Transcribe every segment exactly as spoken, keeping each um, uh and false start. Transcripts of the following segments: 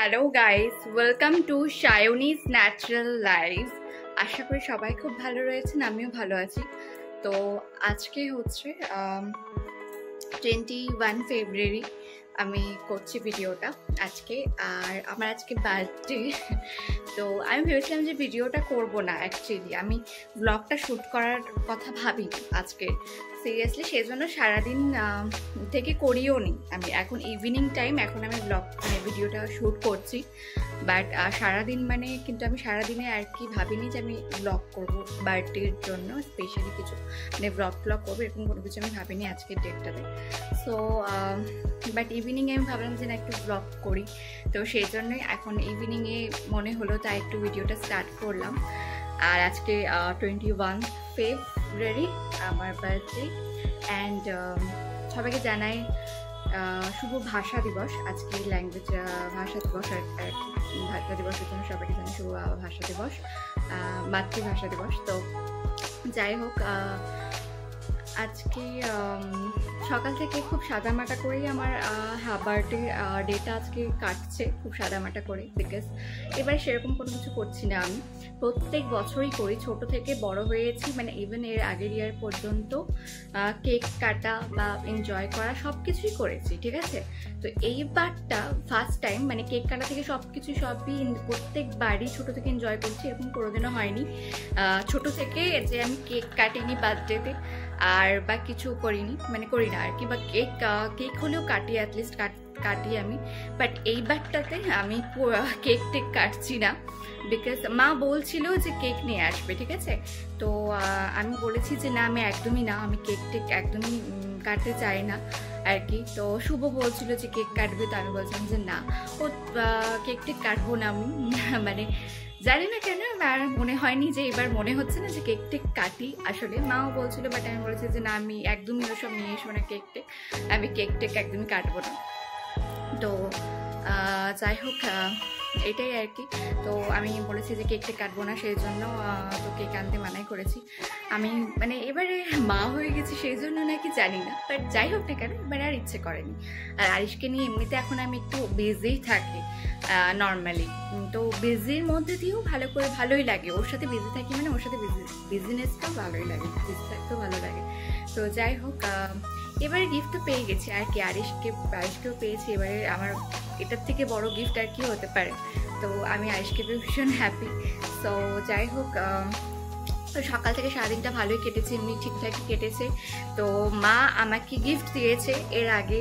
Hello guys, welcome to Sayani's natural life. আশা করি সবাই খুব ভালো রয়েছেন, আমিও ভালো আছি। তো আজকে হচ্ছে টোয়েন্টি ওয়ান ফেব্রুয়ারি আমি করছি ভিডিওটা আজকে, আর আমার আজকে বার্থডে। তো আমি ভেবেছিলাম যে ভিডিওটা করব না, অ্যাকচুয়ালি আমি ব্লগটা শ্যুট করার কথা ভাবি আজকে সিরিয়াসলি, সেই জন্য সারাদিন থেকে করিও নি আমি। এখন ইভিনিং টাইম, এখন আমি ব্লগ মানে ভিডিওটা শ্যুট করছি, বাট সারাদিন মানে কিন্তু আমি সারাদিনে আর কি ভাবিনি যে আমি ব্লগ করবো বার্থডের জন্য স্পেশালি কিছু, মানে ব্লগ ব্লগ করবো এরকম কোনো কিছু আমি ভাবিনি আজকের ডেটটাতে। সো বাট ইভিনিংয়ে আমি ভাবলাম যে না একটু ব্লগ করি, তো সেই জন্যই এখন ইভিনিংয়ে মনে হলো তাই একটু ভিডিওটা স্টার্ট করলাম। আর আজকে টোয়েন্টি ওয়ান ফেব্রুয়ারি আমার বার্থডে, অ্যান্ড সবাইকে জানাই শুভ ভাষা দিবস। আজকে ল্যাঙ্গুয়েজ ভাষা দিবস আর কি, ভাষা দিবসের জন্য সবাইকে জানাই শুভ ভাষা দিবস, মাতৃভাষা দিবস। তো যাই হোক, আজকে সকাল থেকে খুব সাদামাটা করেই আমার বার্থডে ডেটা আজকে কাটছে, খুব সাদামাটা করে, বিকজ এবারে সেরকম কোনো কিছু করছি না। আমি প্রত্যেক বছরই করি, ছোট থেকে বড় হয়েছি, মানে ইভেন এর আগের ইয়ার পর্যন্ত কেক কাটা বা এনজয় করা সব কিছুই করেছি, ঠিক আছে। তো এইবারটা ফার্স্ট টাইম, মানে কেক কাটা থেকে সব কিছু সবই প্রত্যেকবারই ছোটো থেকে এনজয় করছি, এরকম কোনোদিনও হয়নি ছোট থেকে যে আমি কেক কাটিনি বার্থডেতে আর বা কিছু করিনি, মানে করি না আর কি, বা কেক কেক হলেও কাটি, অ্যাটলিস্ট কাট কাটি আমি। বাট এইবারটাতে আমি কেক টেক কাটছি না, বিকজ মা বলছিল যে কেক নিয়ে আসবে, ঠিক আছে। তো আমি বলেছি যে না, আমি একদমই না, আমি কেক টেক একদমই কাটতে চাই না আর কি। তো শুভ বলছিল যে কেক কাটবে, তো আমি বলছিলাম যে না, ও কেক টেক কাটবো না আমি, মানে জানি না কেন আর মনে হয়নি যে এবার মনে হচ্ছে না যে কেক টেক কাটি আসলে। মাও বলছিল, বাট আমি বলেছি যে না, আমি একদমই ওসব নিয়ে এসবো না কেক টেক, আমি কেক টেক একদমই কাটবো না। তো যাই হোক, এটাই আর কি। তো আমি বলেছি যে কেক টেক কাটবো না, সেই জন্য তো কেক আনতে মানাই করেছি আমি। মানে এবারে মা হয়ে গেছি সেই জন্য নাকি জানি না, বাট যাই হোক না কেন এবারে আর ইচ্ছে করেনি। আর আরিশকে নিয়ে এমনিতে এখন আমি একটু বিজিই থাকি নর্মালি, তো বিজির মধ্যে দিয়েও ভালো করে ভালোই লাগে, ওর সাথে বিজি থাকি মানে ওর সাথে বিজি বিজিনেসটাও ভালোই লাগে, বিজি থাকতেও ভালো লাগে। তো যাই হোক, এবারে গিফট তো পেয়ে গেছি আর কি, আরিশকে আরিশকেও পেয়েছি। এবারে আমার এটার থেকে বড় গিফট আর কি হতে পারে, তো আমি আরিশকে পেয়ে ভীষণ হ্যাপি। সো যাই হোক, তো সকাল থেকে সারাদিনটা ভালোই কেটেছে, এমনি ঠিকঠাকই কেটেছে। তো মা আমাকে গিফট দিয়েছে এর আগে,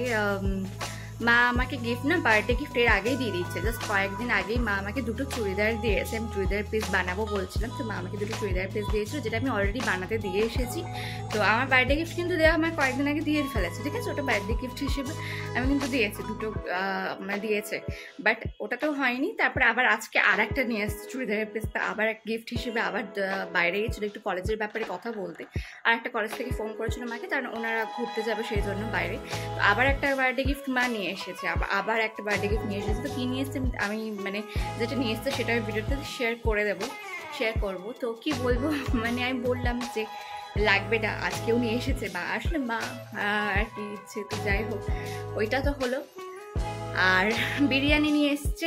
মা আমাকে গিফট না বার্থডে গিফট এর আগেই দিয়ে দিচ্ছে, জাস্ট কয়েকদিন আগেই মা আমাকে দুটো চুড়িদার দিয়েছে। আমি চুড়িদার পিস বানাবো বলছিলাম, তো মা আমাকে দুটো চুড়িদার পিস দিয়েছিল, যেটা আমি অলরেডি বানাতে দিয়ে এসেছি। তো আমার বার্থডে গিফট কিন্তু দেওয়া আমার কয়েকদিন আগে দিয়ে ফেলেছে, ঠিক আছে। ওটা বার্থডে গিফট হিসেবে আমি কিন্তু দিয়েছি, দুটো মানে দিয়েছে, বাট ওটাতেও হয়নি। তারপরে আবার আজকে আর একটা নিয়ে এসেছে চুড়িদারের পিসটা, আবার এক গিফট হিসেবে আবার বাইরে গিয়েছিলো একটু কলেজের ব্যাপারে কথা বলতে, আর একটা কলেজ থেকে ফোন করেছিল মাকে, কারণ ওনারা ঘুরতে যাবে সেই জন্য বাইরে। তো আবার একটা বার্থডে গিফট মা নিয়ে এসেছে, আবার আবার একটা বার্থডে গিফট নিয়ে এসেছে। তো কী নিয়ে এসেছে আমি মানে যেটা নিয়ে এসেছে সেটা ভিডিওতে শেয়ার করে দেবো, শেয়ার করবো। তো কি বলবো, মানে আমি বললাম যে লাগবে না, আজকেও নিয়ে এসেছে মা, আসলে মা আর কি ইচ্ছে। তো যাই হোক, ওইটা তো হলো। আর বিরিয়ানি নিয়ে এসছে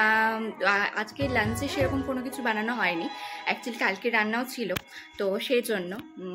আজকে লাঞ্চে, সেরকম কোনো কিছু বানানো হয়নি অ্যাকচুয়ালি, কালকে রান্নাও ছিল, তো সেই জন্য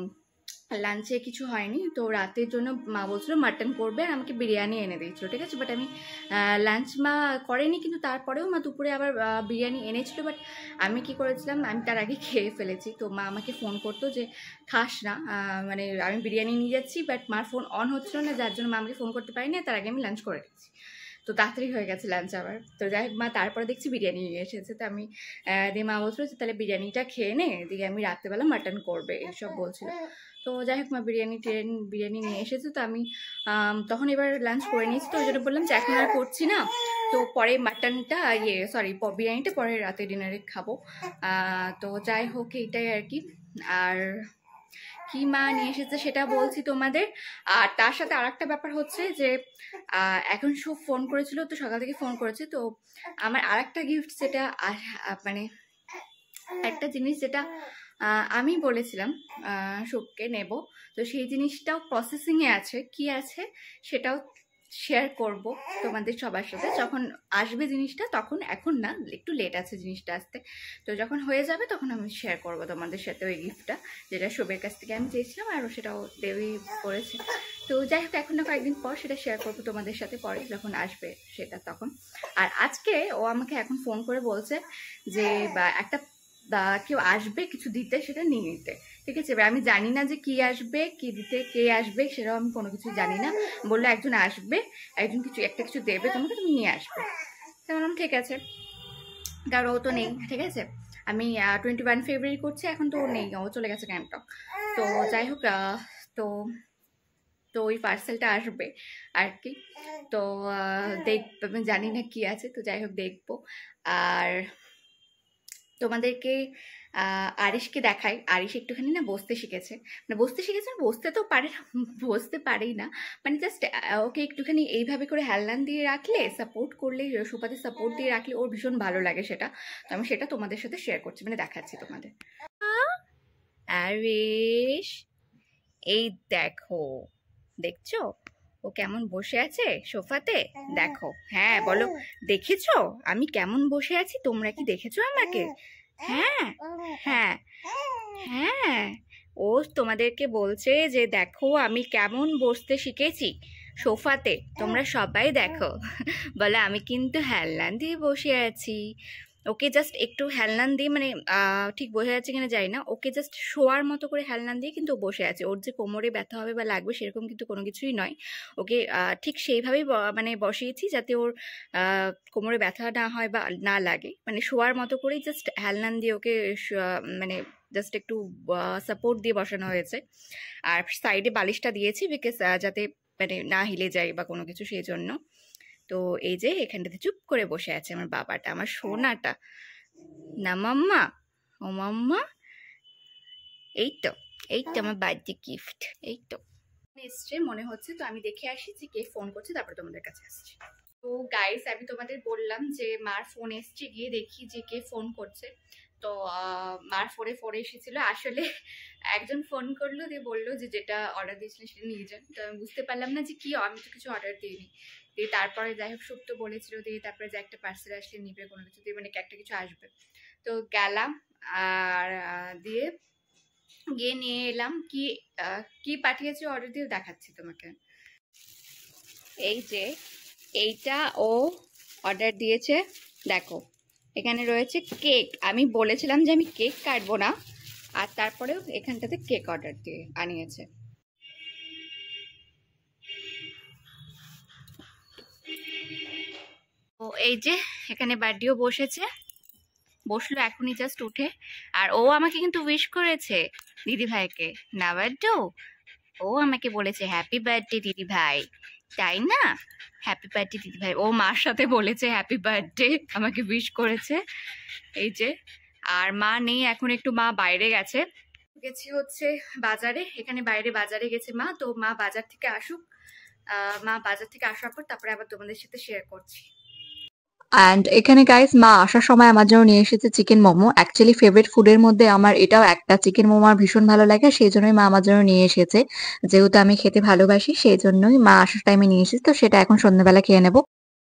লাঞ্চে কিছু হয়নি। তো রাতের জন্য মা বলছিল মাটন করবে, আর আমাকে বিরিয়ানি এনে দিয়েছিল, ঠিক আছে। বাট আমি লাঞ্চ মা করেনি, কিন্তু তারপরেও মা দুপুরে আবার বিরিয়ানি এনেছিল, বাট আমি কি করেছিলাম, আমি তার আগে খেয়ে ফেলেছি। তো মা আমাকে ফোন করতো যে খাস না, মানে আমি বিরিয়ানি নিয়ে যাচ্ছি, বাট মার ফোন অন হচ্ছিল না, যার জন্য মা আমাকে ফোন করতে পারিনি, তার আগে আমি লাঞ্চ করে রেখেছি। তো তাড়াতাড়ি হয়ে গেছে লাঞ্চ আবার। তো যাই হোক, মা তারপরে দেখছি বিরিয়ানি নিয়ে এসেছে, তো আমি দিয়ে মা বলছিল যে তাহলে বিরিয়ানিটা খেয়ে নে, দিয়ে আমি রাত্রেবেলা মাটন করবে এসব বলছিল। তো যাই হোক, মা বিরিয়ানি ট্রেন বিরিয়ানি নিয়ে এসেছে, তো আমি তখন এবার লাঞ্চ করে নিয়েছি। তো ওই জন্য বললাম যে এখন আর করছি না, তো পরে মাটনটা ইয়ে সরি বিরিয়ানিটা পরে রাতে ডিনারে খাবো। তো যাই হোক, এইটাই আর কি। আর কি মা নিয়ে এসেছে সেটা বলছি তোমাদের। আর তার সাথে আর একটা ব্যাপার হচ্ছে যে এখন সব ফোন করেছিল, তো সকাল থেকে ফোন করেছে। তো আমার আর একটা গিফট, যেটা মানে একটা জিনিস যেটা আমি বলেছিলাম শুভকে নেব, তো সেই জিনিসটাও প্রসেসিংয়ে আছে, কি আছে সেটাও শেয়ার করব তোমাদের সবার সাথে। যখন আসবে জিনিসটা তখন, এখন না, একটু লেট আছে জিনিসটা আসতে। তো যখন হয়ে যাবে তখন আমি শেয়ার করব তোমাদের সাথে ওই গিফটটা, যেটা শুভের কাছ থেকে আমি চেয়েছিলাম আর সেটাও দেবী করেছে। তো যাই হোক, এখন না কয়েকদিন পর সেটা শেয়ার করবো তোমাদের সাথে, পরে যখন আসবে সেটা তখন। আর আজকে ও আমাকে এখন ফোন করে বলছে যে বা একটা বা কেউ আসবে কিছু দিতে, সেটা নিয়ে নিতে। ঠিক আছে, এবার আমি জানি না যে কি আসবে, কি দিতে, কে আসবে, সেটাও আমি কোনো কিছু জানি না। বললো একজন আসবে, একজন কিছু একটা কিছু দেবে তোমাকে, তুমি নিয়ে আসবে। তো বললাম ঠিক আছে, কারণ ও তো নেই। ঠিক আছে, আমি টোয়েন্টি ওয়ান ফেব্রুয়ারি করছি, এখন তো ও নেই, ও চলে গেছে গ্যাংটক। তো যাই হোক, তো তো ওই পার্সেলটা আসবে আর কি। তো দেখ, আমি জানি না কি আছে, তো যাই হোক দেখবো। আর তোমাদেরকে আরিশকে দেখাই। আরিশ একটুখানি না বসতে শিখেছে, মানে বসতে শিখেছে, বসতে তো পারে না, বসতে পারেই না, মানে জাস্ট ওকে একটুখানি এইভাবে করে হেলান দিয়ে রাখলে, সাপোর্ট করলে, সোফাতে সাপোর্ট দিয়ে রাখলে ওর ভীষণ ভালো লাগে সেটা। তো আমি সেটা তোমাদের সাথে শেয়ার করছি, মানে দেখাচ্ছি তোমাদের। আরিশ, এই দেখো, দেখছো ও কেমন বসে আছে সোফাতে? দেখো, হ্যাঁ বলো, দেখেছো আমি কেমন বসে আছি? তোমরা কি দেখেছো আমাকে? হ্যাঁ হ্যাঁ হ্যাঁ, ও তোমাদেরকে বলছে যে দেখো আমি কেমন বসতে শিখেছি সোফাতে, তোমরা সবাই দেখো। বলে আমি কিন্তু হেলান দিয়ে বসে আছি। ওকে জাস্ট একটু হেলনান দিয়ে, মানে ঠিক বোঝা যাচ্ছে কিনা জানি না, ওকে জাস্ট শোয়ার মতো করে হেলনান দিয়ে কিন্তু বসে আছে। ওর যে কোমরে ব্যথা হবে বা লাগবে সেরকম কিন্তু কোনো কিছুই নয়। ওকে ঠিক সেইভাবেই মানে বসিয়েছি যাতে ওর কোমরে ব্যথা না হয় বা না লাগে, মানে শোয়ার মতো করেই জাস্ট হেলনান দিয়ে ওকে মানে জাস্ট একটু সাপোর্ট দিয়ে বসানো হয়েছে। আর সাইডে বালিশটা দিয়েছি বিকজ যাতে মানে না হিলে যায় বা কোনো কিছু, সেই জন্য। তো এই যে এখানটাতে চুপ করে বসে আছে আমার বাবাটা, আমার সোনাটা না মাম্মা, ও মাম্মা, এই তো, এই তো আমার বার্থডে গিফট, এই তো এসছে মনে হচ্ছে। তো আমি দেখে আসি যে কে ফোন করছে, তারপরে তোমাদের কাছে আসছি। তো গাইস, আমি তোমাদের বললাম যে মার ফোন এসছে, গিয়ে দেখি যে কে ফোন করছে। তো মার ফোনে ফোন এসেছিল, আসলে একজন ফোন করলো, দিয়ে বললো যে যেটা অর্ডার দিয়েছিলেন সেটা নিয়ে যান। তো আমি বুঝতে পারলাম না যে কি, আমি তো কিছু অর্ডার দিইনি। দিয়ে তারপরে যাই হোক সুপ্ত বলেছিল, দিয়ে তারপরে যে একটা পার্সেল আসলে নিবে কোনো কিছু দিয়ে, মানে একটা কিছু আসবে। তো গেলাম আর দিয়ে গিয়ে নিয়ে এলাম। কি কি পাঠিয়েছে অর্ডার দিয়ে দেখাচ্ছি তোমাকে। এই যে এইটা ও অর্ডার দিয়েছে, দেখো এখানে রয়েছে কেক। আমি বলেছিলাম যে আমি কেক কাটবো না, আর তারপরেও এখানটাতে কেক অর্ডার দিয়ে আনিয়েছে। ও এই যে এখানে বার্থডেও বসেছে, বসলো এখনই জাস্ট উঠে। আর ও আমাকে কিন্তু উইশ করেছে দিদি ভাইকে, না বার্থডে, ও আমাকে বলেছে হ্যাপি বার্থডে দিদি ভাই, তাই না? হ্যাপি বার্থডে দিদি ভাই, ও মার সাথে বলেছে হ্যাপি বার্থডে, আমাকে উইশ করেছে। এই যে, আর মা নেই এখন, একটু মা বাইরে গেছে, গেছি হচ্ছে বাজারে, এখানে বাইরে বাজারে গেছে মা। তো মা বাজার থেকে আসুক, মা বাজার থেকে আসার পর তারপরে আবার তোমাদের সাথে শেয়ার করছি। অ্যান্ড এখানে গাইস মা আসার সময় আমার জন্য নিয়ে এসেছে চিকেন মোমো। অ্যাকচুয়ালি ফেভারিট ফুডের মধ্যে আমার এটাও একটা, চিকেন মোমো আমার ভীষণ ভালো লাগে, সেই জন্যই মা আমার জন্য নিয়ে এসেছে। যেহেতু আমি খেতে ভালোবাসি সেই জন্যই মা আসার টাইমে নিয়ে এসেছে। তো সেটা এখন সন্ধ্যাবেলা খেয়ে নেবো।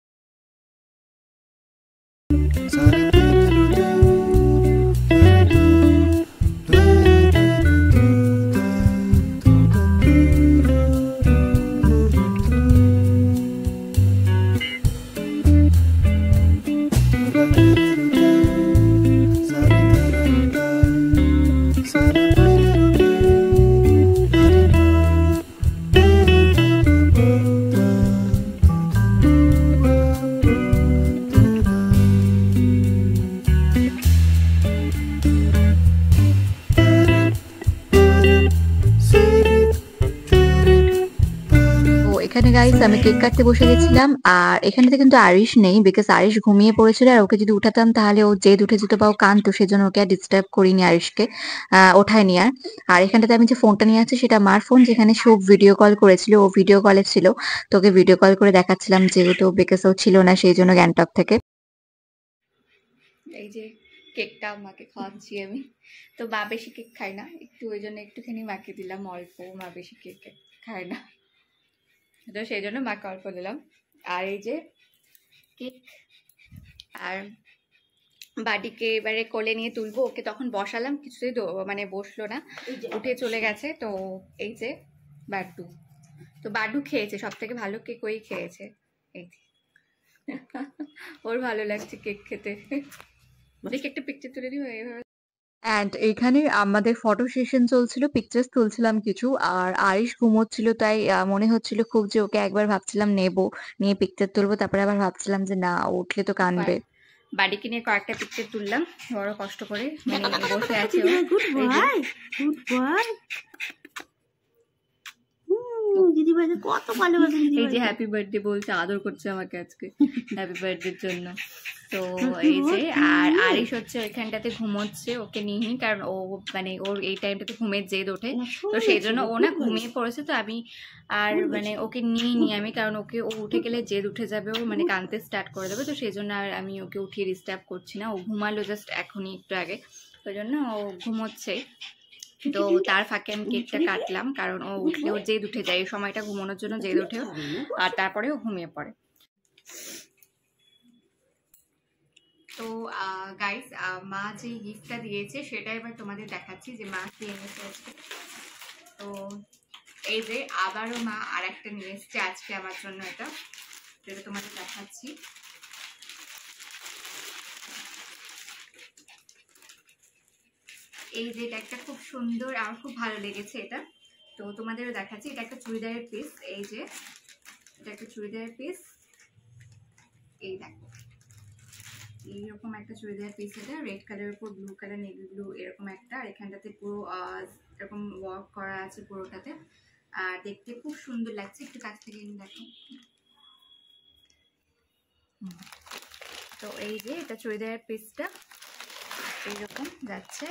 এখানে গাইস আমি কেক কাটতে বসে গেছিলাম, আর এখানেতে কিন্তু আরিশ নেই বিকজ আরিশ ঘুমিয়ে পড়েছিল, আর ওকে যদি উঠাতাম তাহলে ও জেদ উঠে যেত বা ও কাঁদতো, সেজন্য ওকে আর ডিস্টার্ব করিনি আরিশকে, আহ ওঠায়নি আর। আর এখানটাতে আমি যে ফোনটা নিয়ে আছি সেটা মার ফোন, যেখানে শুভ ভিডিও কল করেছিল, ও ভিডিও কলে ছিল, তো ওকে ভিডিও কল করে দেখাচ্ছিলাম যেহেতু বিকজ ও ছিল না সেই জন্য গ্যাংটক থেকে। এই যে কেকটা মাকে খাওয়াচ্ছি আমি, তো মা বেশি কেক খায় না, একটু ওই জন্য একটুখানি মাকে দিলাম অল্প, মা বেশি কেক খায় না। তো সেই জন্য মাকে অল্প দিলাম। আর এই যে কেক, আর বাড়িকে এবারে কোলে নিয়ে তুলবো, ওকে তখন বসালাম, কিছুতেই মানে বসলো না, উঠে চলে গেছে। তো এই যে বাড্ডু, তো বাড্ডু খেয়েছে, সব থেকে ভালো কেক ওই খেয়েছে। এই ওর ভালো লাগছে কেক খেতে। দেখি একটা পিকচার তুলে দিই এইভাবে। অ্যান্ড এখানে আমাদের ফটো সেশন চলছিল, পিকচার্স তুলছিলাম কিছু, আর আরিশ ঘুমোচ্ছিল, তাই আহ, মনে হচ্ছিল খুব যে ওকে একবার ভাবছিলাম নেবো, নিয়ে পিকচার তুলবো, তারপরে আবার ভাবছিলাম যে না, ও উঠলে তো কাঁদবে। বাড়িকে নিয়ে কয়েকটা পিকচার তুললাম বড় কষ্ট করে, মানে বসে আছে ও। Good boy, good boy. দিদি ভাই কত ভালোবাসে দিদি। এই যে হ্যাপি বার্থডে বলছে, আদর করছে আমাকে আজকে হ্যাপি বার্থডের জন্য। তো এই যে, আর আরিশ হচ্ছে ওইখানটাতে ঘুমোচ্ছে, ওকে নিয়ে, কারণ ও মানে ওর এই টাইমটাতে ঘুমের জেদ ওঠে, তো সেই জন্য ও না ঘুমিয়ে পড়েছে। তো আমি আর মানে ওকে নিয়ে নিই আমি, কারণ ওকে ও উঠে গেলে জেদ উঠে যাবে, ও মানে কাঁদতে স্টার্ট করে দেবে। তো সেই জন্য আর আমি ওকে উঠিয়ে ডিস্টার্ব করছি না, ও ঘুমালো জাস্ট এখনই একটু আগে, ওই জন্য ও ঘুমোচ্ছে। তো তার ফাঁকে আমি কেকটা কাটলাম, কারণ ও উঠলে ওর জেদ উঠে যায়, এই সময়টা ঘুমানোর জন্য জেদ ওঠে, আর তারপরে ও ঘুমিয়ে পড়ে। তো গাইস, মা যে গিফটটা দিয়েছে সেটা এবার তোমাদের দেখাচ্ছি যে মা কি এনেছে আজকে। তো এই যে আবারও মা আর একটা নিয়ে এসছে আজকে আমার জন্য, এটা যেটা তোমাদের দেখাচ্ছি। এই যে এটা একটা খুব সুন্দর, আমার খুব ভালো লেগেছে এটা, তো তোমাদেরও দেখাচ্ছি। এটা একটা চুড়িদারের পিস, এই যে এটা একটা চুড়িদারের পিস, এই দেখো এইরকম একটা চুড়িদারের পিস, এটা রেড কালারের উপর ব্লু কালার, নেভি ব্লু এরকম একটা, আর এখানটাতে পুরো এরকম ওয়ার্ক করা আছে পুরোটাতে, আর দেখতে খুব সুন্দর লাগছে। একটু কাছ থেকে দেখো। তো এই যে এটা চুড়িদারের পিসটা এইরকম যাচ্ছে,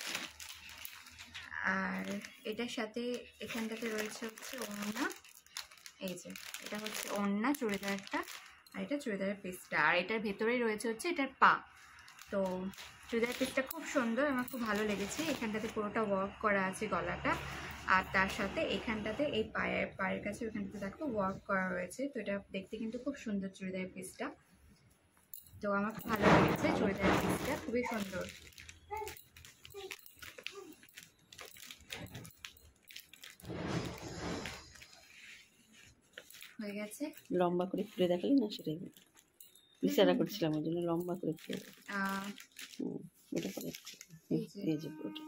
আর এটার সাথে এখানটাতে রয়েছে হচ্ছে ওড়না, এই যে এটা হচ্ছে ওড়না চুড়িদারটা, আর এটা চুড়িদারের পিসটা, আর এটার ভেতরেই রয়েছে হচ্ছে এটার পা। তো চুড়িদারের পিসটা খুব সুন্দর, আমার খুব ভালো লেগেছে। এখানটাতে পুরোটা ওয়ার্ক করা আছে গলাটা, আর তার সাথে এখানটাতে এই পায়ের পায়ের কাছে ওখানটাতে দেখো ওয়ার্ক করা রয়েছে। তো এটা দেখতে কিন্তু খুব সুন্দর চুড়িদারের পিসটা, তো আমার খুব ভালো লেগেছে চুড়িদারের পিসটা, খুবই সুন্দর। হয়ে গেছে, লম্বা করে খুলে দেখালি না, সেটাই ইশারা করছিলাম, ওই জন্য লম্বা করে খুলে এটা করে এই যে পুরোটা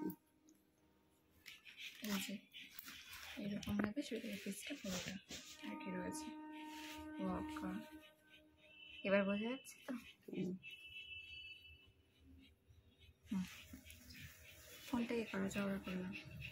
এই যে এরকম ভাবে চুড়িদারের পিসটা পুরোটা আর কি রয়েছে ওয়ার্ক করা। এবার বোঝা যাচ্ছে তো? ফোনটা ইয়ে করো, ঝগড়া করলাম।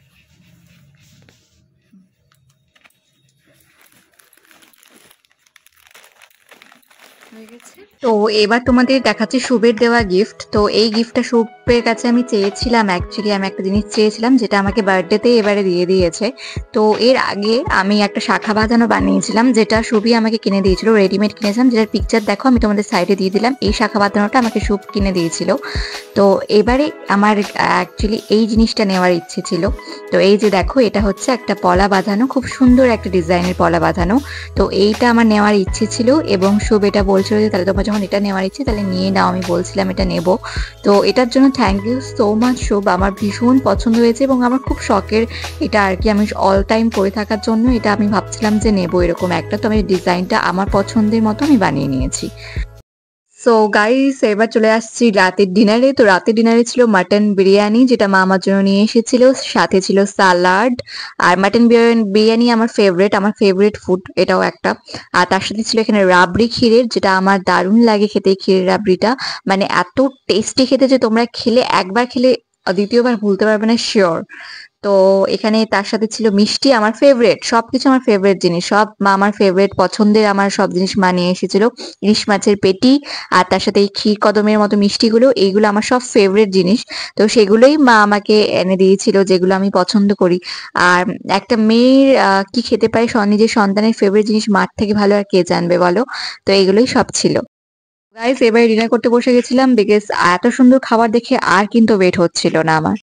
তো এবার তোমাদের দেখাচ্ছি শুভের দেওয়া গিফট। তো এই গিফটটা শুভের কাছে আমি চেয়েছিলাম, অ্যাকচুয়ালি আমি একটা জিনিস চেয়েছিলাম যেটা আমাকে বার্থডেতে এবারে দিয়ে দিয়েছে। তো এর আগে আমি একটা শাখা বাঁধানো বানিয়েছিলাম, যেটা শুভই আমাকে কিনে দিয়েছিল, রেডিমেড কিনেছিলাম, যেটার পিকচার দেখো আমি তোমাদের সাইডে দিয়ে দিলাম। এই শাখা বাঁধানোটা আমাকে শুভ কিনে দিয়েছিল। তো এবারে আমার অ্যাকচুয়ালি এই জিনিসটা নেওয়ার ইচ্ছে ছিল। তো এই যে দেখো, এটা হচ্ছে একটা পলা বাঁধানো, খুব সুন্দর একটা ডিজাইনের পলা বাঁধানো। তো এইটা আমার নেওয়ার ইচ্ছে ছিল, এবং শুভ এটা বলছিল যে তাহলে তোমার যখন এটা নেওয়ার ইচ্ছে তাহলে নিয়ে নাও। আমি বলছিলাম এটা নেব। তো এটার জন্য thank you so much Shubho, আমার ভীষণ পছন্দ হয়েছে, এবং আমার খুব শখের এটা আর কি। আমি অল টাইম পরে থাকার জন্য এটা আমি ভাবছিলাম যে নেব এরকম একটা। তো আমি ডিজাইনটা আমার পছন্দের মতো আমি বানিয়ে নিয়েছি। সো গাইস, এবার চলে আসছি রাতের ডিনারে। তো রাতের ডিনারে ছিল মাটন বিরিয়ানি, যেটা মা আমার জন্য নিয়ে এসেছিল, সাথে ছিল সালাড। আর মাটন বিরিয়ানি আমার ফেভারিট, আমার ফেভারিট ফুড এটাও একটা। আর তার সাথে ছিল এখানে রাবড়ি ক্ষীরের, যেটা আমার দারুণ লাগে খেতে, ক্ষীরের রাবড়িটা মানে এত টেস্টি খেতে যে তোমরা খেলে একবার খেলে দ্বিতীয়বার ভুলতে পারবে না, শিওর। তো এখানে তার সাথে ছিল মিষ্টি, আমার ফেভারিট, সবকিছু আমার ফেভারিট জিনিস, সব মা আমার ফেভারিট পছন্দের আমার সব জিনিস মা নিয়ে এসেছিল। ইলিশ মাছের পেটি, আর তার সাথে এই ক্ষীর কদমের মতো মিষ্টিগুলো, এইগুলো আমার সব ফেভারিট জিনিস। তো সেগুলোই মা আমাকে এনে দিয়েছিল, যেগুলো আমি পছন্দ করি। আর একটা মেয়ের আহ কি খেতে পারে, নিজের সন্তানের ফেভারিট জিনিস মার থেকে ভালো আর কে জানবে বলো। তো এগুলোই সব ছিল। গাইস, এবারে ডিনার করতে বসে গেছিলাম, বিকজ এত সুন্দর খাবার দেখে আর কিন্তু ওয়েট হচ্ছিল না আমার।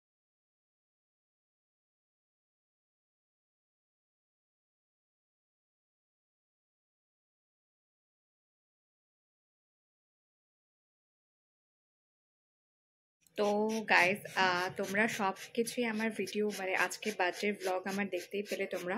তো গাইজ তোমরা সব কিছুই আমার ভিডিও মানে আজকে বার্থডে ব্লগ আমার দেখতেই পেলে তোমরা,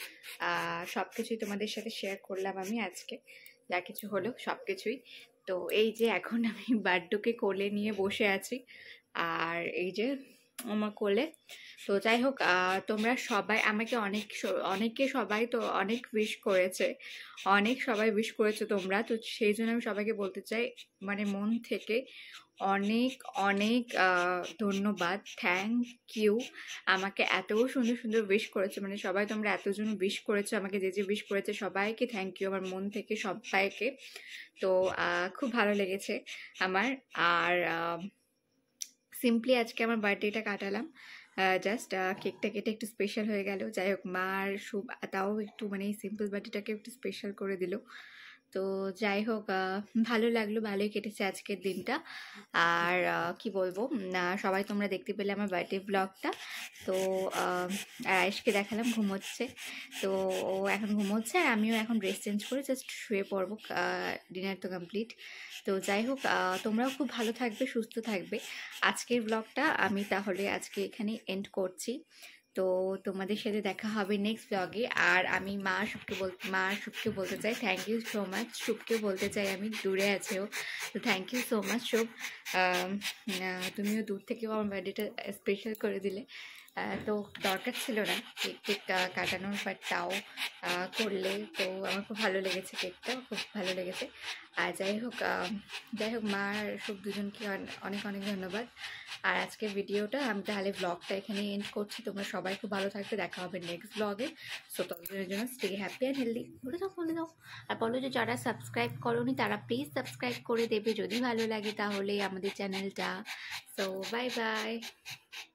সব কিছুই তোমাদের সাথে শেয়ার করলাম আমি আজকে যা কিছু হলো সব কিছুই। তো এই যে এখন আমি বার্থডেকে কোলে নিয়ে বসে আছি, আর এই যে আমার কোলে। তো যাই হোক, তোমরা সবাই আমাকে অনেক অনেকে সবাই তো অনেক উইশ করেছে, অনেক সবাই উইশ করেছে তোমরা। তো সেই জন্য আমি সবাইকে বলতে চাই মানে মন থেকে অনেক অনেক ধন্যবাদ, থ্যাংক ইউ। আমাকে এত সুন্দর সুন্দর উইশ করেছে, মানে সবাই তোমরা এতজন উইশ করেছো আমাকে, যে যে উইশ করেছে সবাইকে থ্যাংক ইউ আমার মন থেকে সবাইকে। তো খুব ভালো লেগেছে আমার। আর সিম্পলি আজকে আমার বার্থডেটা কাটালাম, জাস্ট কেকটা কেটে একটু স্পেশাল হয়ে গেল। যাই হোক, মার শুভ তাও একটু মানে এই সিম্পল বার্থডেটাকে একটু স্পেশাল করে দিল। তো যাই হোক, ভালো লাগলো, ভালোই কেটেছে আজকের দিনটা। আর কি বলবো, সবাই তোমরা দেখতে পেলে আমার বার্থডে ব্লগটা। তো আয়েশকে দেখালাম ঘুমোচ্ছে, তো ও এখন ঘুমোচ্ছে আর আমিও এখন ড্রেস চেঞ্জ করে জাস্ট শুয়ে পড়বো, ডিনার তো কমপ্লিট। তো যাই হোক, তোমরাও খুব ভালো থাকবে, সুস্থ থাকবে। আজকের ব্লগটা আমি তাহলে আজকে এখানে এন্ড করছি। তো তোমাদের সাথে দেখা হবে নেক্সট ব্লগে। আর আমি মা শুভকে বল মা শুভকে বলতে চাই থ্যাংক ইউ সো মাচ। শুভকে বলতে চাই আমি, দূরে আছেও, তো thank you so much Shubho. তুমিও দূর থেকেও আমার বার্থডেটা স্পেশাল করে দিলে। তো দরকার ছিল না কেক কেক কাটানোর, বাট তাও করলে। তো আমার খুব ভালো লেগেছে, কেকটা খুব ভালো লেগেছে। আর যাই হোক যাই হোক মা আর শুভ দুজনকে অনেক অনেক ধন্যবাদ। আর আজকের ভিডিওটা আমি তাহলে ব্লগটা এখানে এন্ড করছি। তোমরা সবাই খুব ভালো থাকবে, দেখা হবে নেক্সট ব্লগে। সো ততদিনের জন্য স্টে হ্যাপি অ্যান্ড হেলদি। বলে দাও বলে দাও আর বলো যে যারা সাবস্ক্রাইব করোনি তারা প্লিজ সাবস্ক্রাইব করে দেবে যদি ভালো লাগে তাহলে আমাদের চ্যানেলটা। So bye by.